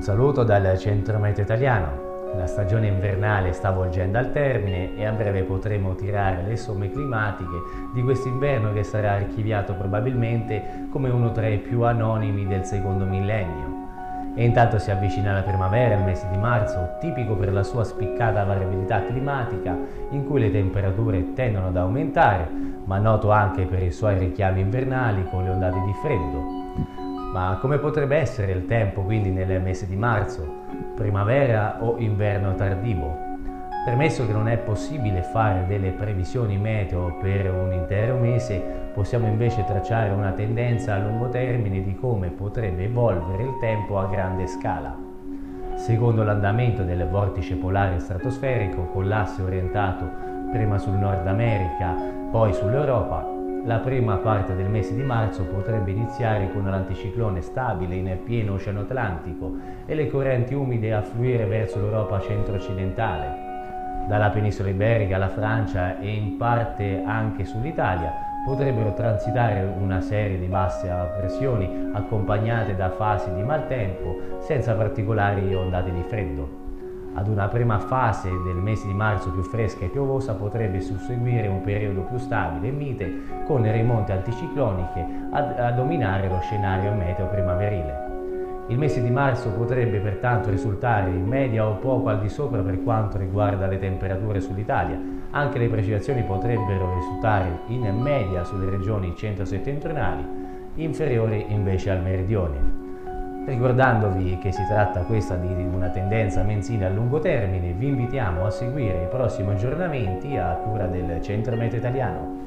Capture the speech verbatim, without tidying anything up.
saluto dal Centro Meteo Italiano. La stagione invernale sta volgendo al termine e a breve potremo tirare le somme climatiche di quest'inverno che sarà archiviato probabilmente come uno tra i più anonimi del secondo millennio. E intanto si avvicina la primavera, il mese di marzo, tipico per la sua spiccata variabilità climatica, in cui le temperature tendono ad aumentare, ma noto anche per i suoi richiami invernali con le ondate di freddo. Ma come potrebbe essere il tempo quindi nel mese di marzo? Primavera o inverno tardivo? Premesso che non è possibile fare delle previsioni meteo per un intero mese, possiamo invece tracciare una tendenza a lungo termine di come potrebbe evolvere il tempo a grande scala. Secondo l'andamento del vortice polare stratosferico, con l'asse orientato prima sul Nord America, poi sull'Europa, la prima parte del mese di marzo potrebbe iniziare con l'anticiclone stabile in pieno Oceano Atlantico e le correnti umide affluire verso l'Europa centro-occidentale. Dalla penisola iberica alla Francia e in parte anche sull'Italia potrebbero transitare una serie di basse pressioni accompagnate da fasi di maltempo senza particolari ondate di freddo. Ad una prima fase del mese di marzo più fresca e piovosa potrebbe susseguire un periodo più stabile e mite con rimonte anticicloniche a, a dominare lo scenario meteo primaverile. Il mese di marzo potrebbe pertanto risultare in media o poco al di sopra per quanto riguarda le temperature sull'Italia. Anche le precipitazioni potrebbero risultare in media sulle regioni centro-settentrionali, inferiori invece al meridione. Ricordandovi che si tratta questa di una tendenza mensile a lungo termine, vi invitiamo a seguire i prossimi aggiornamenti a cura del Centro Meteo Italiano.